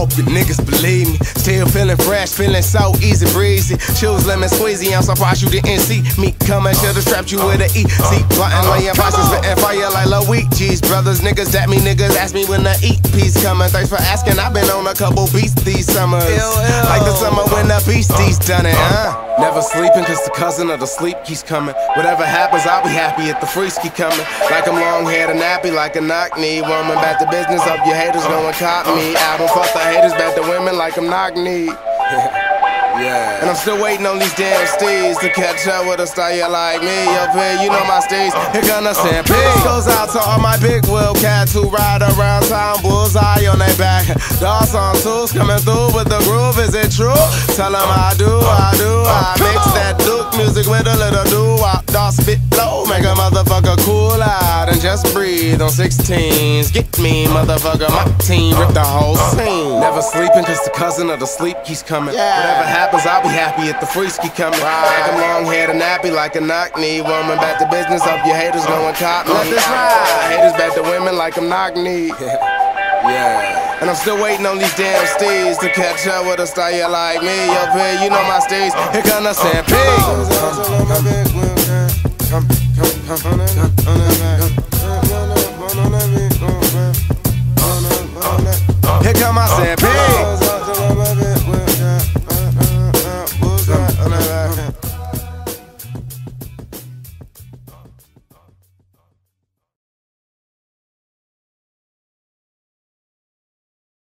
hope you niggas believe me. Still feeling fresh, feeling so easy breezy. Choose lemon squeezy, I'm surprised you didn't see me coming. Should've strapped you with an E. See, plotting, laying boxes, spitting fire like Luigi's brothers. Niggas that me niggas ask me when the EP coming. Thanks for asking, I've been on a couple beats these summers. Like the summer when the beasties done it, Never sleeping cause the cousin of the sleep keeps coming. Whatever happens, I'll be happy if the freaks keep coming. Like I'm long haired and nappy, like a knock-knee woman. Back to business, up your haters going cop me. Album, fuck the haters, back to women like I'm knock-knee. Yeah. And I'm still waiting on these damn steeds to catch up with a style like me. Up here, you know my steeds. Here gonna send pigs. Goes out to all my big wheel cats who ride around town, bullseye on their back. Dawson tools coming through with the groove. Is it true? Tell them I do. I mix that Duke music with a little doo-wop. Dawg spit low, make a motherfucker cool out and just breathe on 16s. Get me, motherfucker, my team rip the whole scene. Never sleeping cause the cousin of the sleep keeps coming. Whatever happens, I'll be happy if the freaks keep coming. Like I'm long haired and nappy like a knock-knee woman. Back to business, up your haters going cop me. Let this ride. Haters back to women like I'm knock-knee. Yeah. And I'm still waiting on these damn steeds to catch up with a style like me. Up here, you know my steeds. Here gonna send pigs.